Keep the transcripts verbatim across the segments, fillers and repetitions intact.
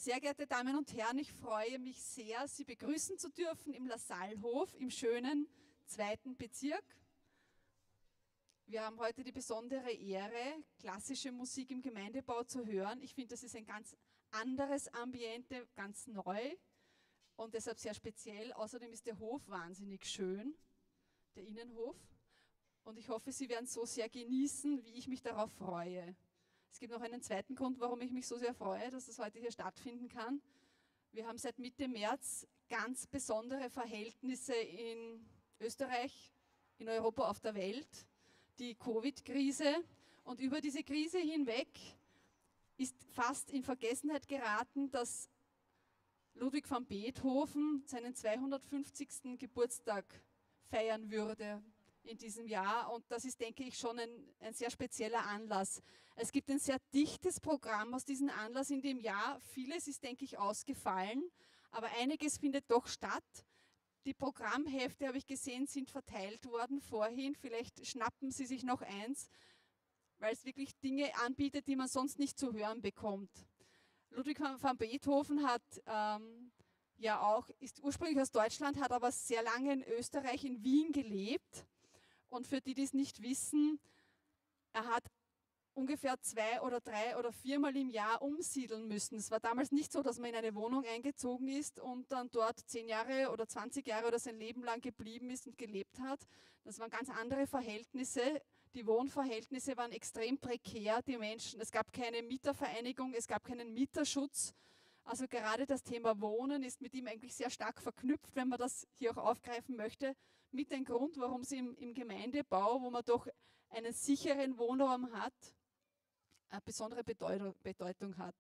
Sehr geehrte Damen und Herren, ich freue mich sehr, Sie begrüßen zu dürfen im Lassallehof im schönen zweiten Bezirk. Wir haben heute die besondere Ehre, klassische Musik im Gemeindebau zu hören. Ich finde, das ist ein ganz anderes Ambiente, ganz neu und deshalb sehr speziell. Außerdem ist der Hof wahnsinnig schön, der Innenhof. Und ich hoffe, Sie werden es so sehr genießen, wie ich mich darauf freue. Es gibt noch einen zweiten Grund, warum ich mich so sehr freue, dass das heute hier stattfinden kann. Wir haben seit Mitte März ganz besondere Verhältnisse in Österreich, in Europa, auf der Welt. Die Covid-Krise. Und über diese Krise hinweg ist fast in Vergessenheit geraten, dass Ludwig van Beethoven seinen zweihundertfünfzigsten Geburtstag feiern würde in diesem Jahr. Und das ist, denke ich, schon ein, ein sehr spezieller Anlass. Es gibt ein sehr dichtes Programm aus diesem Anlass in dem Jahr. Vieles ist, denke ich, ausgefallen, aber einiges findet doch statt. Die Programmhefte, habe ich gesehen, sind verteilt worden vorhin. Vielleicht schnappen Sie sich noch eins, weil es wirklich Dinge anbietet, die man sonst nicht zu hören bekommt. Ludwig van Beethoven hat ähm, ja auch, ist ursprünglich aus Deutschland, hat aber sehr lange in Österreich, in Wien gelebt. Und für die, die es nicht wissen, er hat ungefähr zwei oder drei oder viermal im Jahr umsiedeln müssen. Es war damals nicht so, dass man in eine Wohnung eingezogen ist und dann dort zehn Jahre oder zwanzig Jahre oder sein Leben lang geblieben ist und gelebt hat. Das waren ganz andere Verhältnisse. Die Wohnverhältnisse waren extrem prekär. Die Menschen, es gab keine Mietervereinigung, es gab keinen Mieterschutz. Also gerade das Thema Wohnen ist mit ihm eigentlich sehr stark verknüpft, wenn man das hier auch aufgreifen möchte, mit dem Grund, warum es im, im Gemeindebau, wo man doch einen sicheren Wohnraum hat, eine besondere Bedeutung, Bedeutung hat.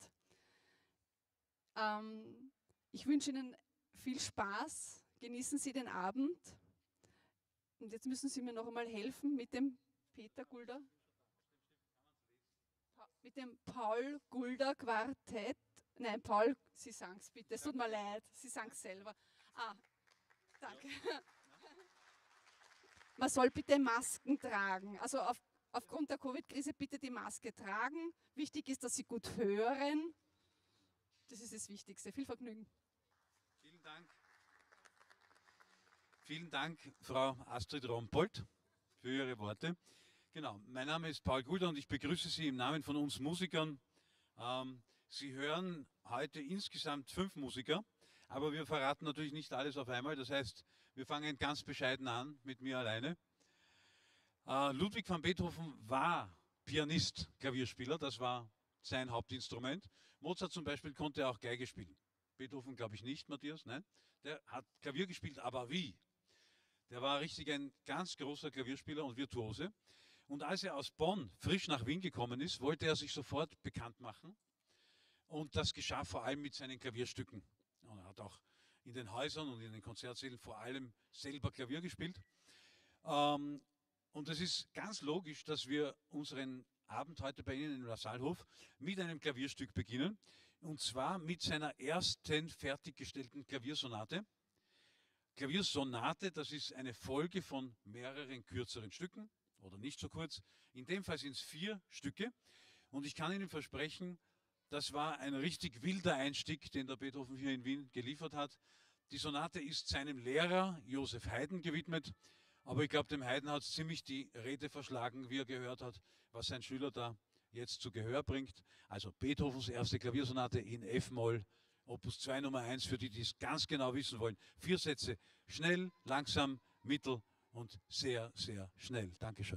Ähm, ich wünsche Ihnen viel Spaß, genießen Sie den Abend. Und jetzt müssen Sie mir noch einmal helfen mit dem Peter Gulder, mit dem Paul Gulder Quartett. Nein, Paul, Sie sagen es bitte, es tut mir leid, Sie sagen es selber. Ah, danke. Man soll bitte Masken tragen, also auf Aufgrund der Covid-Krise bitte die Maske tragen. Wichtig ist, dass Sie gut hören. Das ist das Wichtigste. Viel Vergnügen. Vielen Dank. Vielen Dank, Frau Astrid Rompold, für Ihre Worte. Genau, mein Name ist Paul Gulder und ich begrüße Sie im Namen von uns Musikern. Ähm, Sie hören heute insgesamt fünf Musiker, aber wir verraten natürlich nicht alles auf einmal. Das heißt, wir fangen ganz bescheiden an mit mir alleine. Uh, Ludwig van Beethoven war Pianist, Klavierspieler, das war sein Hauptinstrument. Mozart zum Beispiel konnte auch Geige spielen. Beethoven glaube ich nicht, Matthias, nein. Der hat Klavier gespielt, aber wie? Der war richtig ein ganz großer Klavierspieler und Virtuose. Und als er aus Bonn frisch nach Wien gekommen ist, wollte er sich sofort bekannt machen. Und das geschah vor allem mit seinen Klavierstücken. Und er hat auch in den Häusern und in den Konzertsälen vor allem selber Klavier gespielt. Ähm, Und es ist ganz logisch, dass wir unseren Abend heute bei Ihnen im Lassallehof mit einem Klavierstück beginnen. Und zwar mit seiner ersten fertiggestellten Klaviersonate. Klaviersonate, das ist eine Folge von mehreren kürzeren Stücken oder nicht so kurz. In dem Fall sind es vier Stücke. Und ich kann Ihnen versprechen, das war ein richtig wilder Einstieg, den der Beethoven hier in Wien geliefert hat. Die Sonate ist seinem Lehrer Joseph Haydn gewidmet. Aber ich glaube, dem Haydn hat es ziemlich die Rede verschlagen, wie er gehört hat, was sein Schüler da jetzt zu Gehör bringt. Also Beethovens erste Klaviersonate in F-Moll, Opus zwei Nummer eins, für die, die es ganz genau wissen wollen. Vier Sätze, schnell, langsam, mittel und sehr, sehr schnell. Dankeschön.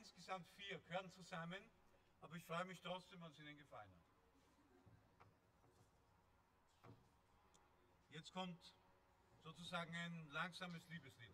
insgesamt vier, gehören zusammen, aber ich freue mich trotzdem, wenn es Ihnen gefallen hat. Jetzt kommt sozusagen ein langsames Liebeslied.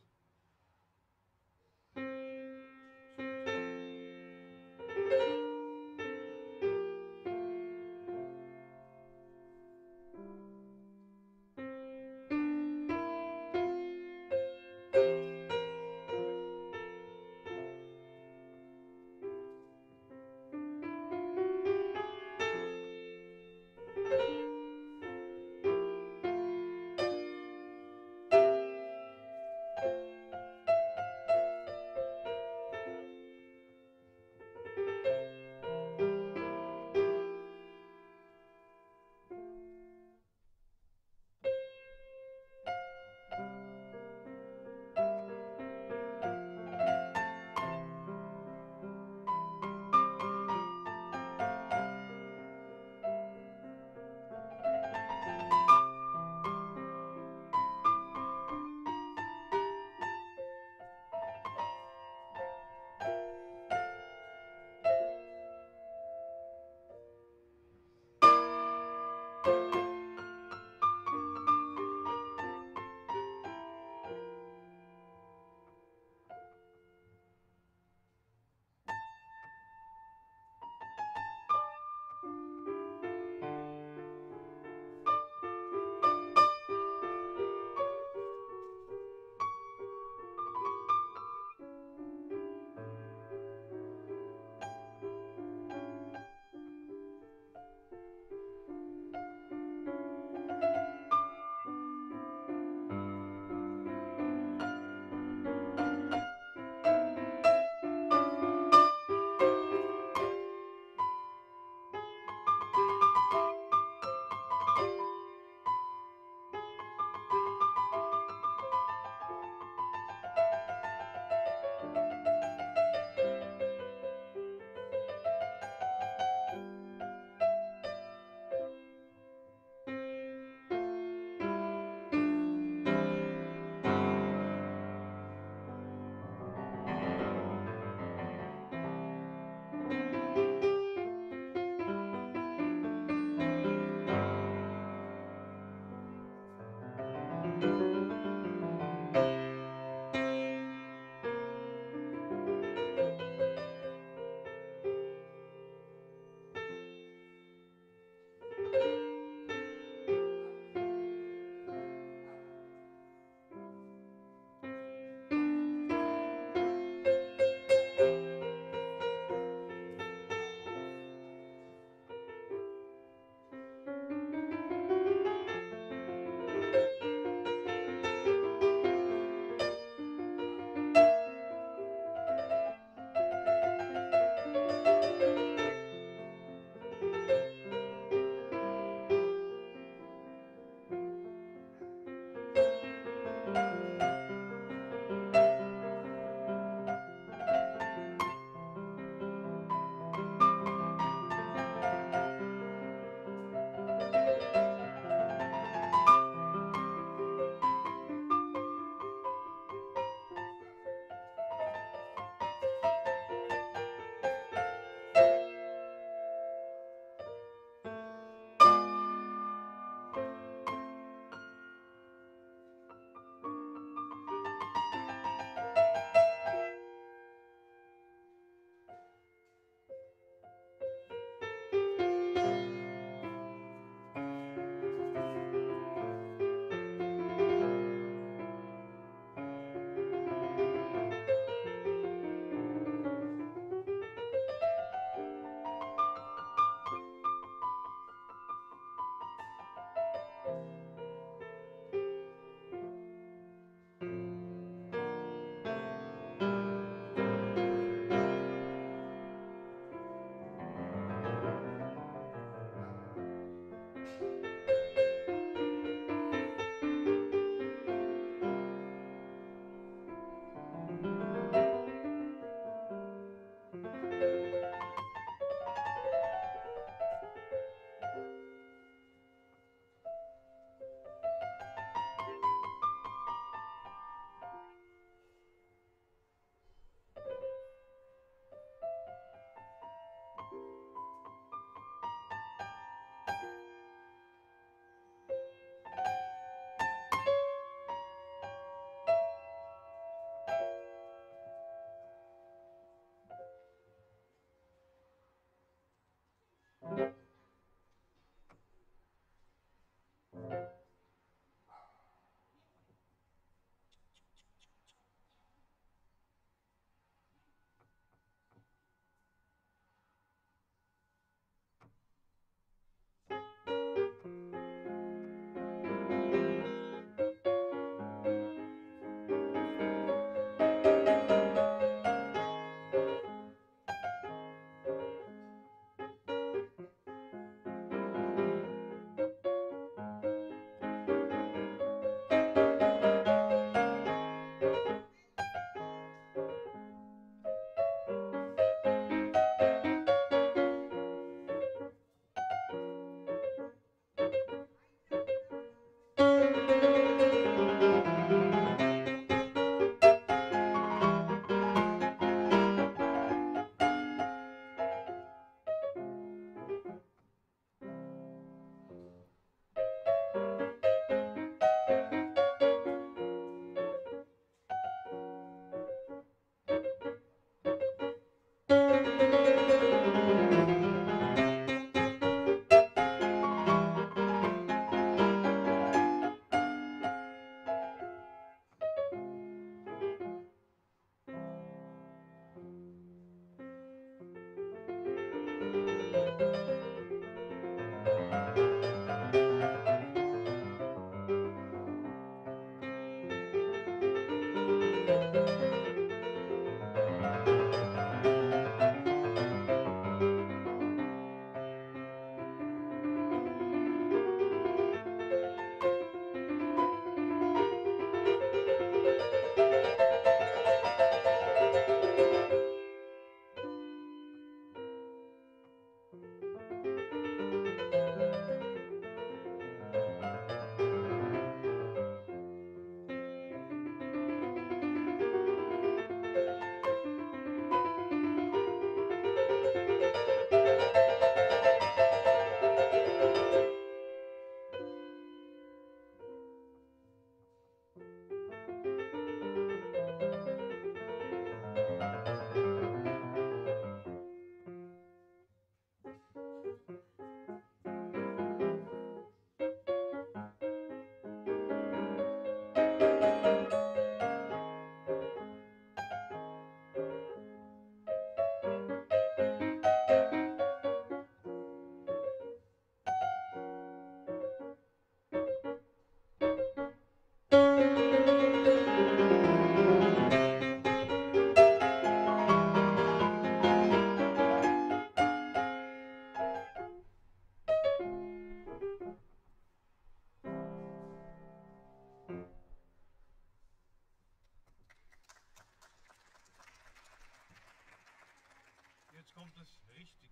das richtig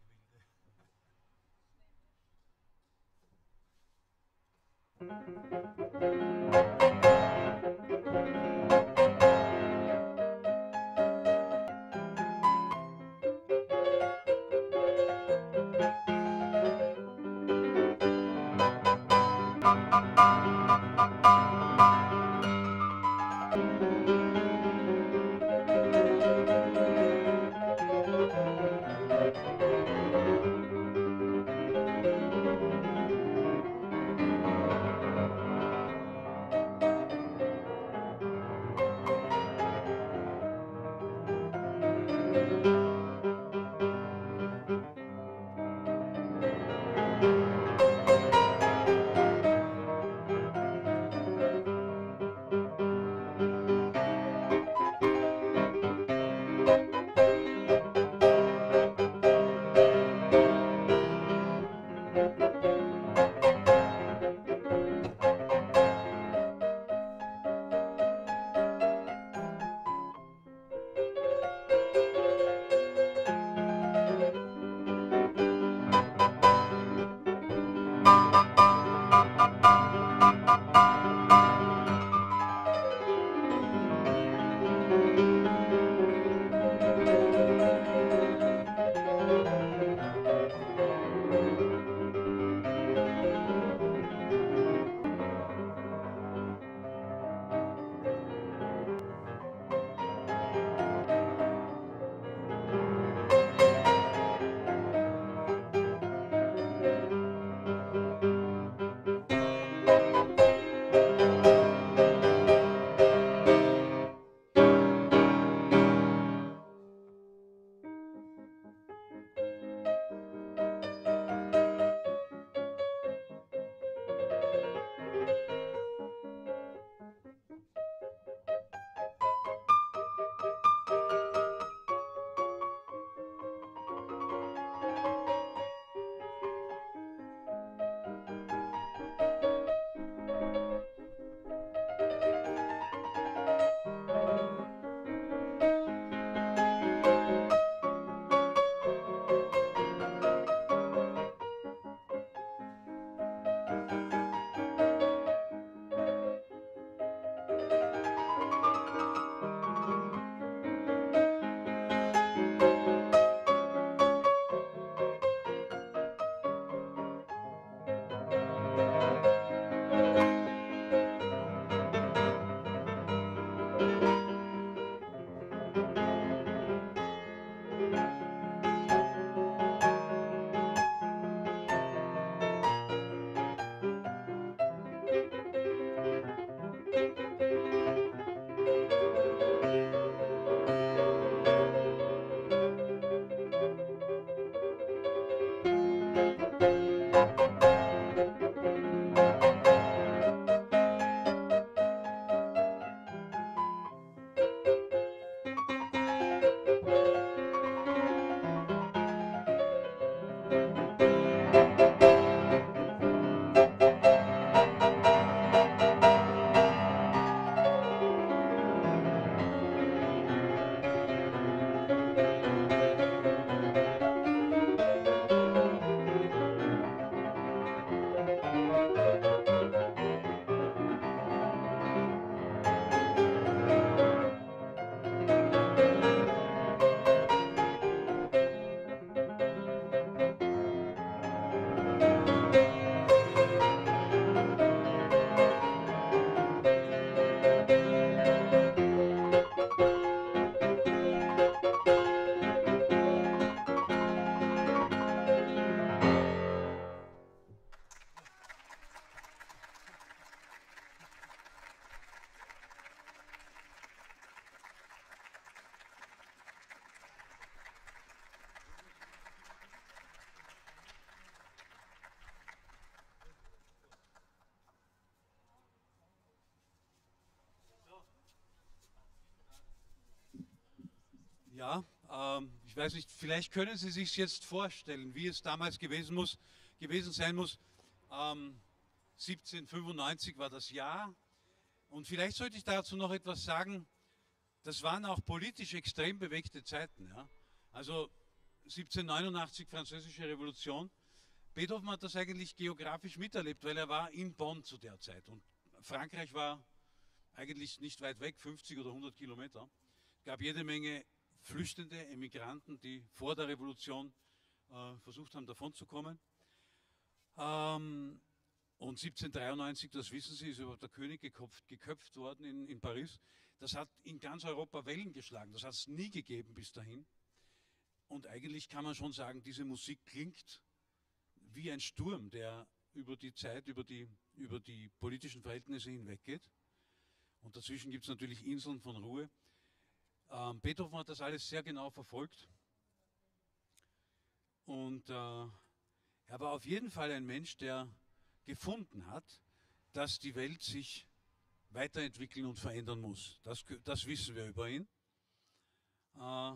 Ja, ähm, ich weiß nicht, vielleicht können Sie sich jetzt vorstellen, wie es damals gewesen, muss, gewesen sein muss. Ähm, siebzehnhundertfünfundneunzig war das Jahr. Und vielleicht sollte ich dazu noch etwas sagen. Das waren auch politisch extrem bewegte Zeiten. Ja? Also siebzehnhundertneunundachtzig, Französische Revolution. Beethoven hat das eigentlich geografisch miterlebt, weil er war in Bonn zu der Zeit. Und Frankreich war eigentlich nicht weit weg, fünfzig oder hundert Kilometer. Es gab jede Menge Flüchtende, Emigranten, die vor der Revolution äh, versucht haben, davonzukommen. Ähm, und siebzehnhundertdreiundneunzig, das wissen Sie, ist überhaupt der König geköpft, geköpft worden in, in Paris. Das hat in ganz Europa Wellen geschlagen. Das hat es nie gegeben bis dahin. Und eigentlich kann man schon sagen, diese Musik klingt wie ein Sturm, der über die Zeit, über die, über die politischen Verhältnisse hinweggeht. Und dazwischen gibt es natürlich Inseln von Ruhe. Ähm, Beethoven hat das alles sehr genau verfolgt. Und äh, er war auf jeden Fall ein Mensch, der gefunden hat, dass die Welt sich weiterentwickeln und verändern muss. Das, das wissen wir über ihn. Äh,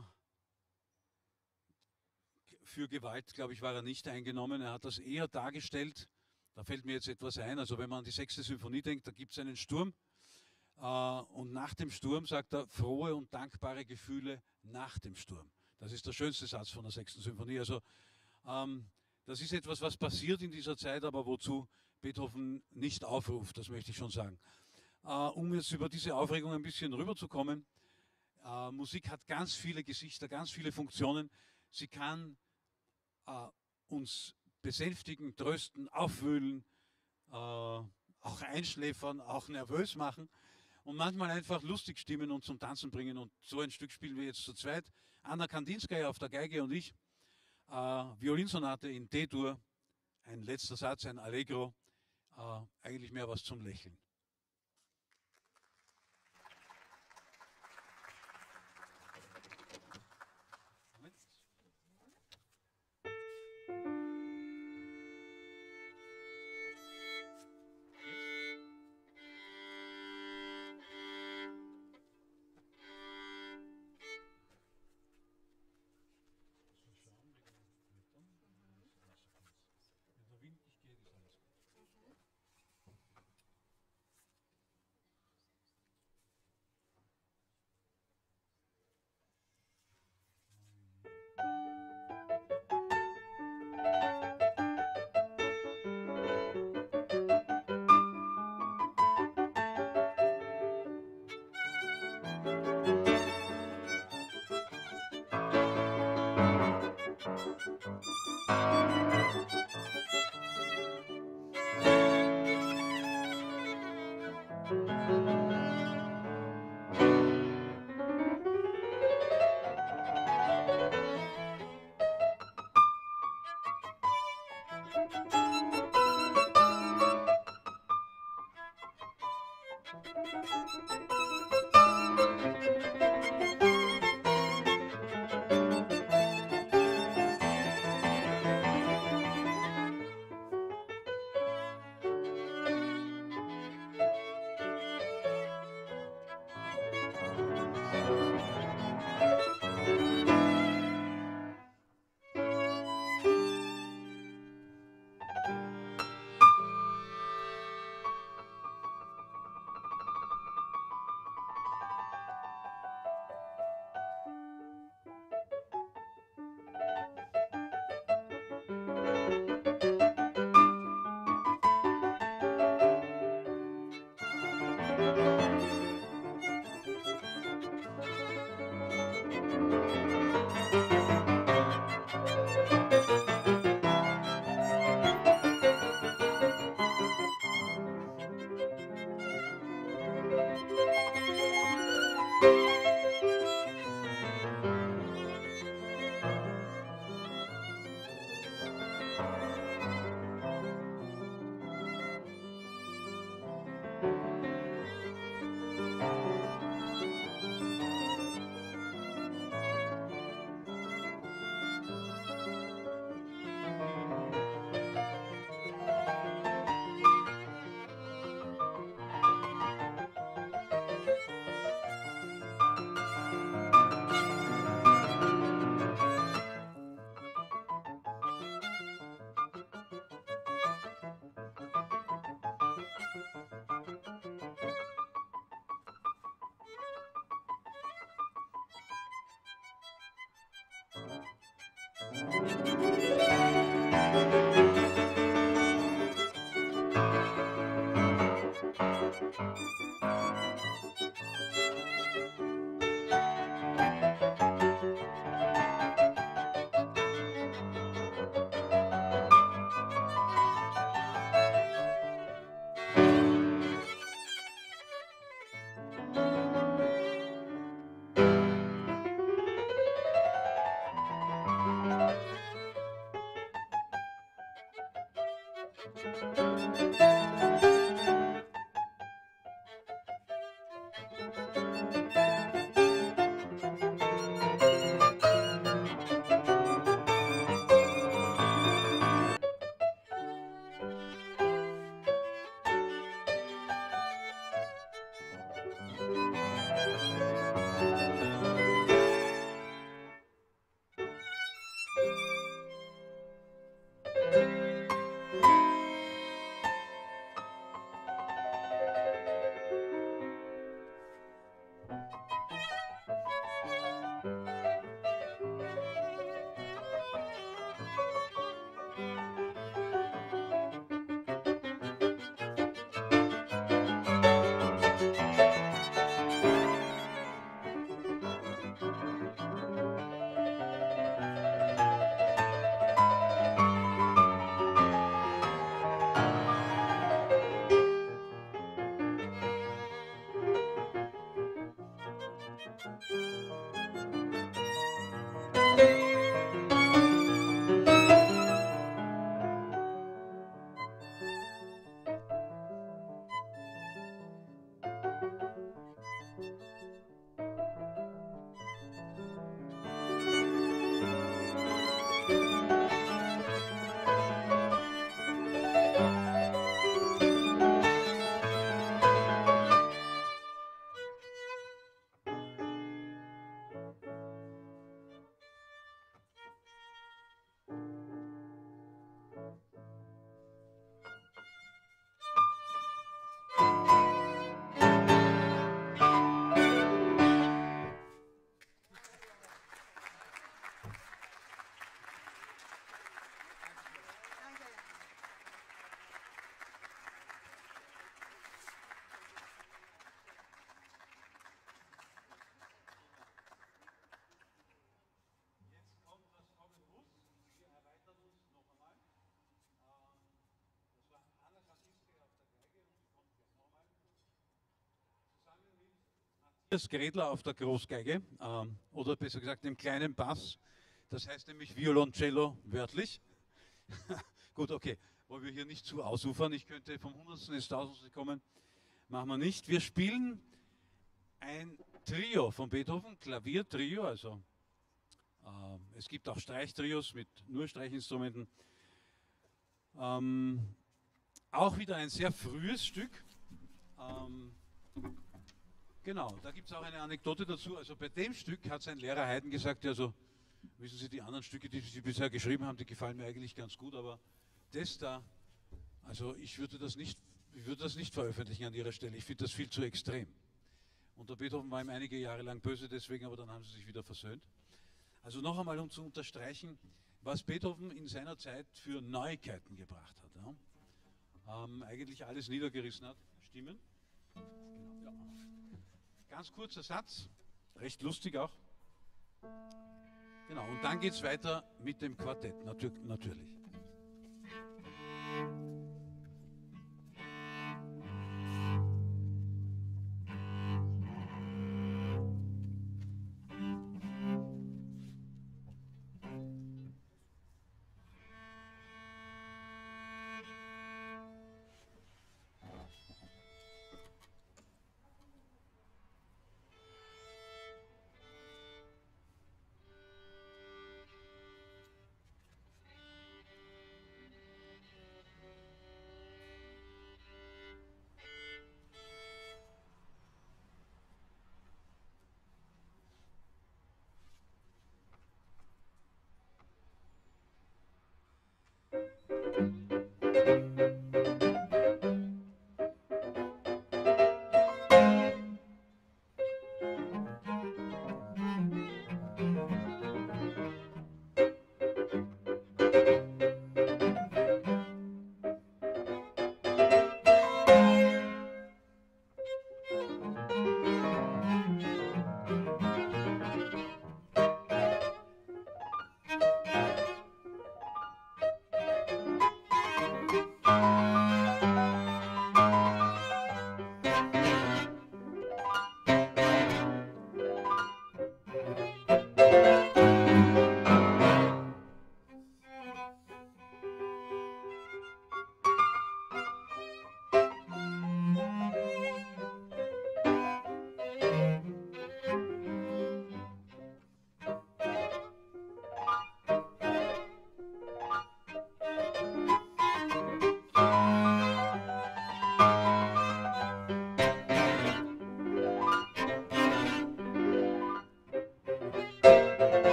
für Gewalt, glaube ich, war er nicht eingenommen. Er hat das eher dargestellt, da fällt mir jetzt etwas ein, also wenn man an die sechste Symphonie denkt, da gibt es einen Sturm. Äh, und nach dem Sturm sagt er, frohe und dankbare Gefühle nach dem Sturm. Das ist der schönste Satz von der sechsten Symphonie. Also ähm, das ist etwas, was passiert in dieser Zeit, aber wozu Beethoven nicht aufruft, das möchte ich schon sagen. Äh, um jetzt über diese Aufregung ein bisschen rüberzukommen, äh, Musik hat ganz viele Gesichter, ganz viele Funktionen. Sie kann äh, uns besänftigen, trösten, aufwühlen, äh, auch einschläfern, auch nervös machen und manchmal einfach lustig stimmen und zum Tanzen bringen. Und so ein Stück spielen wir jetzt zu zweit. Anna Kandinskaya auf der Geige und ich. Äh, Violinsonate in D-Dur, ein letzter Satz, ein Allegro, äh, eigentlich mehr was zum Lächeln. Das Gredler auf der Großgeige, ähm, oder besser gesagt dem kleinen Bass. Das heißt nämlich Violoncello wörtlich. Gut, okay, wollen wir hier nicht zu ausufern. Ich könnte vom Hundertsten ins Tausendste kommen. Machen wir nicht. Wir spielen ein Trio von Beethoven, Klaviertrio. Also äh, es gibt auch Streichtrios mit nur Streichinstrumenten. Ähm, auch wieder ein sehr frühes Stück. Ähm, Genau, da gibt es auch eine Anekdote dazu. Also bei dem Stück hat sein Lehrer Haydn gesagt, also wissen Sie, die anderen Stücke, die Sie bisher geschrieben haben, die gefallen mir eigentlich ganz gut, aber das da, also ich würde das nicht, ich würde das nicht veröffentlichen an Ihrer Stelle. Ich finde das viel zu extrem. Und der Beethoven war ihm einige Jahre lang böse deswegen, aber dann haben sie sich wieder versöhnt. Also noch einmal, um zu unterstreichen, was Beethoven in seiner Zeit für Neuigkeiten gebracht hat. Ja? Ähm, eigentlich alles niedergerissen hat. Stimmen? Genau, ja. Ganz kurzer Satz, recht lustig auch. Genau, und dann geht es weiter mit dem Quartett, natürlich.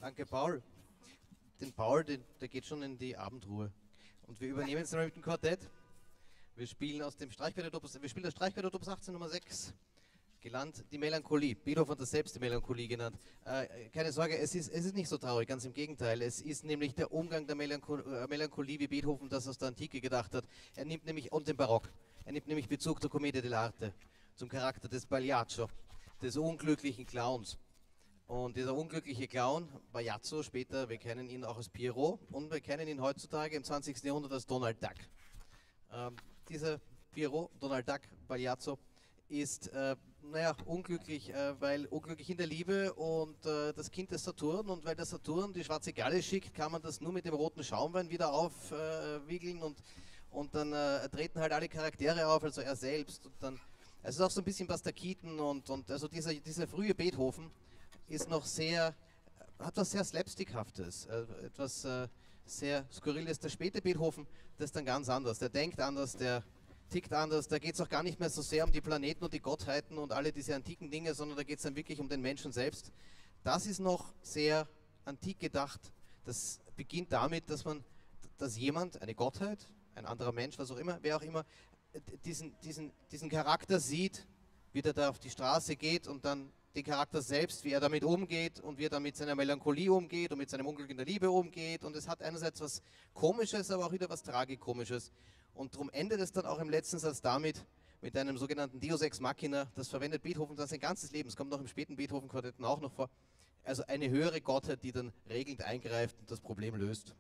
Danke, Paul. Den Paul, den, der geht schon in die Abendruhe. Und wir übernehmen jetzt mit dem Quartett. Wir spielen aus dem Streichquartett Opus, wir spielen das Streichquartett Opus achtzehn Nummer sechs. Gelernt die Melancholie. Beethoven hat das selbst die Melancholie genannt. Äh, keine Sorge, es ist, es ist nicht so traurig, ganz im Gegenteil. Es ist nämlich der Umgang der Melancho äh, Melancholie, wie Beethoven das aus der Antike gedacht hat. Er nimmt nämlich, und den Barock, er nimmt nämlich Bezug zur Commedia dell'arte, zum Charakter des Pagliaccio, des unglücklichen Clowns. Und dieser unglückliche Clown, Pagliaccio, später, wir kennen ihn auch als Pierrot und wir kennen ihn heutzutage im zwanzigsten Jahrhundert als Donald Duck. Ähm, dieser Pierrot, Donald Duck, Pagliaccio, ist, äh, naja, unglücklich, äh, weil unglücklich in der Liebe und äh, das Kind des Saturn, und weil der Saturn die schwarze Galle schickt, kann man das nur mit dem roten Schaumwein wieder aufwiegeln äh, und, und dann äh, treten halt alle Charaktere auf, also er selbst. Und dann, also es ist auch so ein bisschen Buster Keaton und, und also dieser, dieser frühe Beethoven ist noch sehr, hat was sehr Slapstickhaftes, äh, etwas äh, sehr Skurriles. Der späte Beethoven, das ist dann ganz anders, der denkt anders, der tickt anders, da geht es auch gar nicht mehr so sehr um die Planeten und die Gottheiten und alle diese antiken Dinge, sondern da geht es dann wirklich um den Menschen selbst. Das ist noch sehr antik gedacht. Das beginnt damit, dass man, dass jemand, eine Gottheit, ein anderer Mensch, was auch immer, wer auch immer, diesen, diesen, diesen Charakter sieht, wie der da auf die Straße geht und dann den Charakter selbst, wie er damit umgeht und wie er dann mit seiner Melancholie umgeht und mit seinem Unglück in der Liebe umgeht. Und es hat einerseits was Komisches, aber auch wieder was Tragikomisches. Und darum endet es dann auch im letzten Satz damit, mit einem sogenannten Deus Ex Machina. Das verwendet Beethoven dann sein ganzes Leben. Es kommt auch im späten Beethoven-Quartetten auch noch vor. Also eine höhere Gottheit, die dann regelnd eingreift und das Problem löst.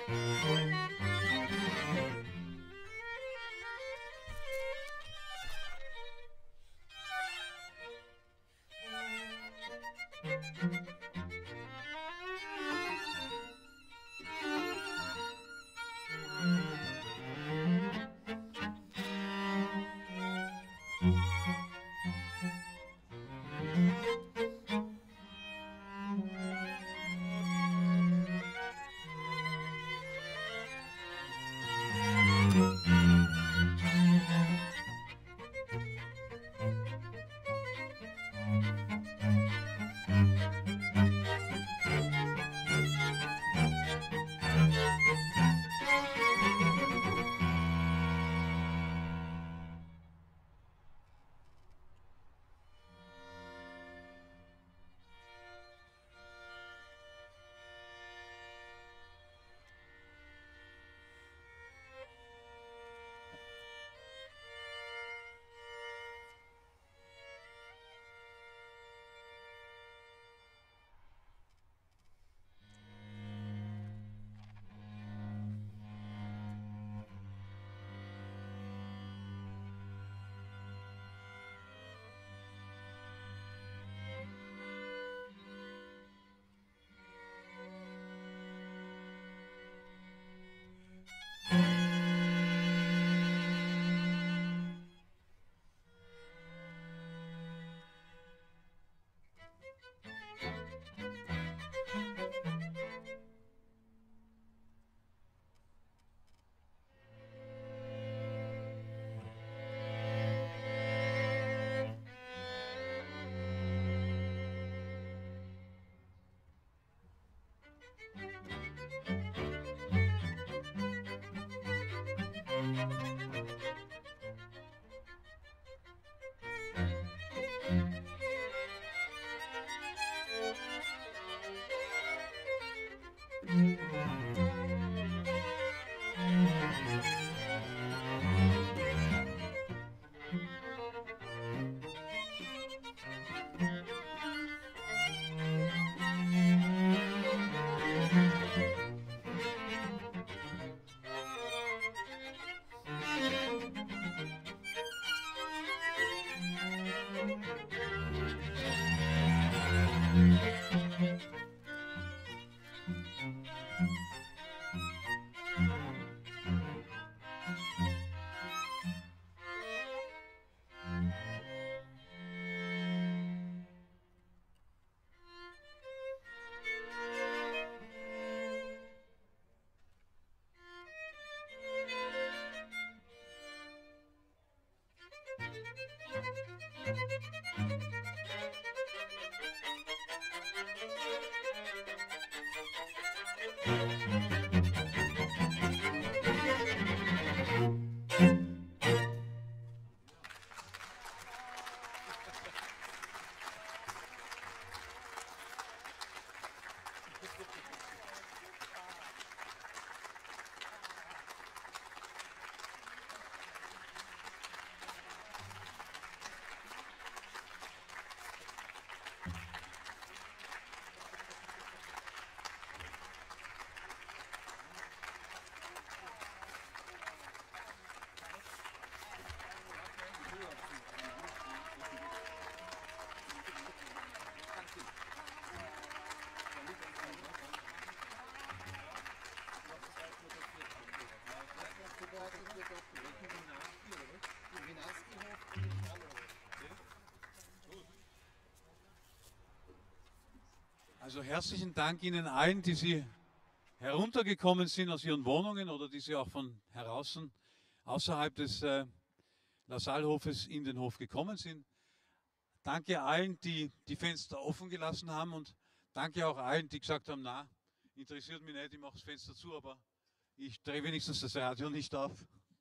Also herzlichen Dank Ihnen allen, die Sie heruntergekommen sind aus Ihren Wohnungen oder die Sie auch von draußen außerhalb des äh, LaSalle-Hofes in den Hof gekommen sind. Danke allen, die die Fenster offen gelassen haben und danke auch allen, die gesagt haben, na, interessiert mich nicht, ich mache das Fenster zu, aber ich drehe wenigstens das Radio nicht auf.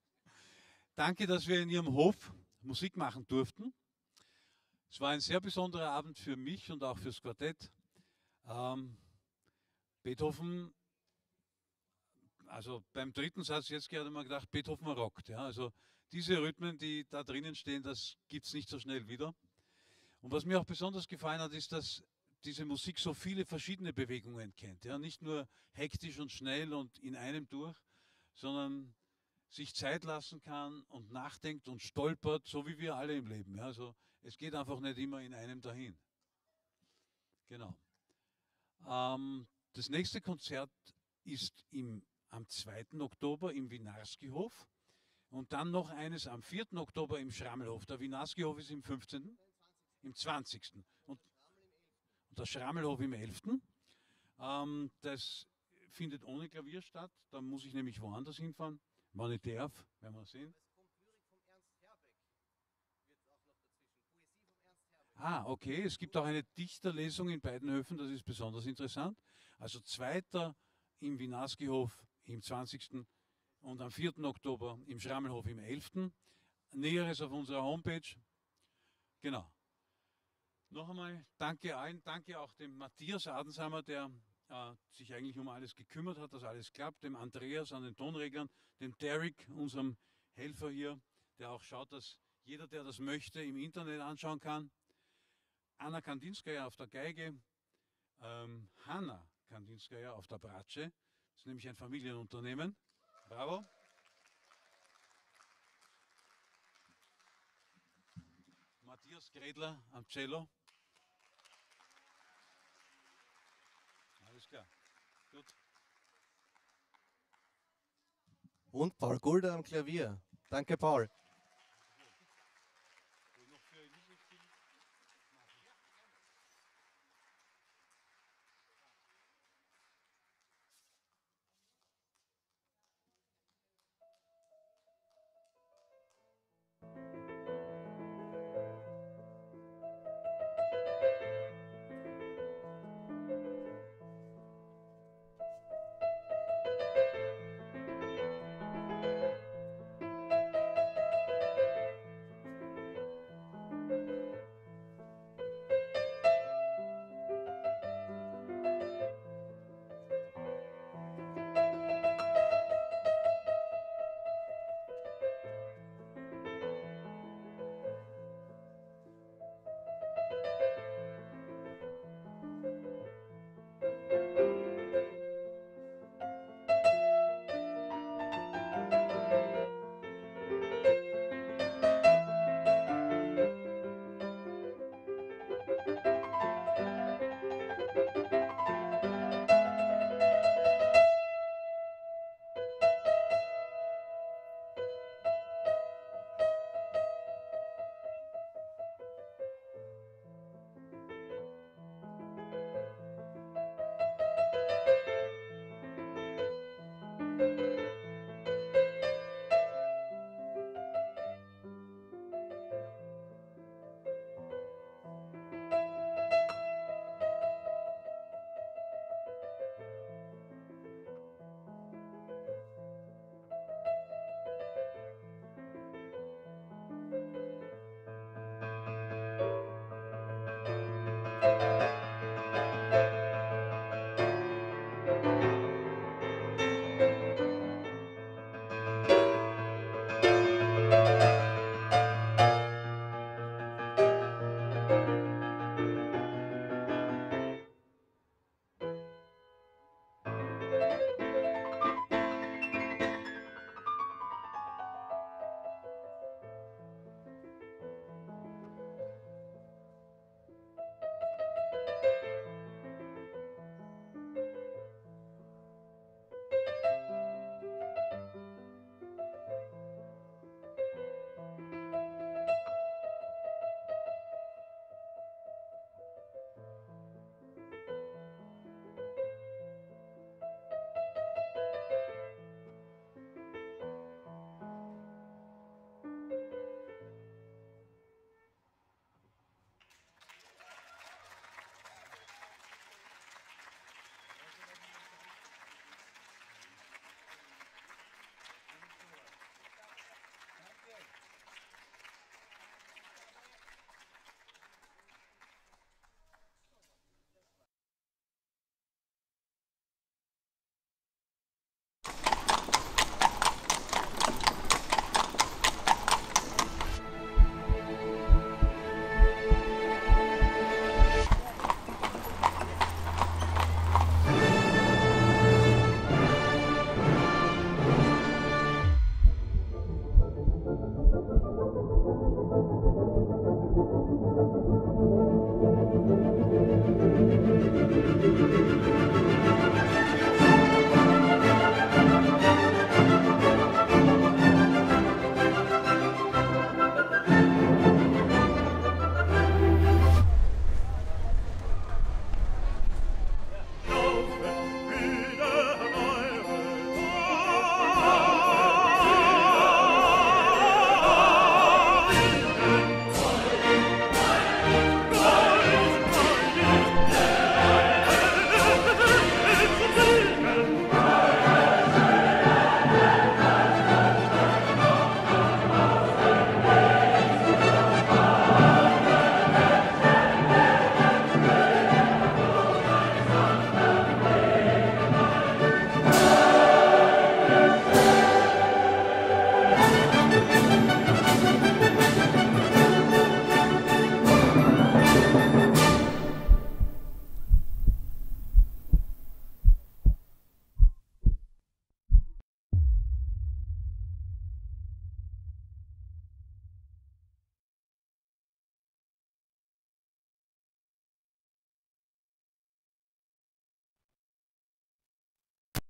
Danke, dass wir in Ihrem Hof Musik machen durften. Es war ein sehr besonderer Abend für mich und auch fürs Quartett. Ähm, Beethoven, also beim dritten Satz jetzt gerade mal gedacht, Beethoven rockt. Ja? Also diese Rhythmen, die da drinnen stehen, das gibt es nicht so schnell wieder. Und was mir auch besonders gefallen hat, ist, dass diese Musik so viele verschiedene Bewegungen kennt. Ja? Nicht nur hektisch und schnell und in einem durch, sondern sich Zeit lassen kann und nachdenkt und stolpert, so wie wir alle im Leben. Ja? Also es geht einfach nicht immer in einem dahin. Genau. Ähm, das nächste Konzert ist im, am zweiten Oktober im Winarski-Hof und dann noch eines am vierten Oktober im Schrammelhof. Der Winarski-Hof ist im fünfzehnten Im zwanzigsten Und, und der Schrammelhof im elften Ähm, das findet ohne Klavier statt. Da muss ich nämlich woanders hinfahren. Wenn ich darf, werden wir sehen. Ah, okay. Es gibt auch eine Dichterlesung in beiden Höfen, das ist besonders interessant. Also zweiter im Winarski-Hof im zwanzigsten und am vierten Oktober im Schrammelhof im elften Näheres auf unserer Homepage. Genau. Noch einmal danke allen, danke auch dem Matthias Adensheimer, der äh, sich eigentlich um alles gekümmert hat, dass alles klappt, dem Andreas an den Tonreglern, dem Derek, unserem Helfer hier, der auch schaut, dass jeder, der das möchte, im Internet anschauen kann. Anna Kandinskaya auf der Geige, ähm, Hanna Kandinskaya auf der Bratsche. Das ist nämlich ein Familienunternehmen. Bravo. Matthias Gredler am Cello. Alles klar. Gut. Und Paul Gulder am Klavier. Danke, Paul.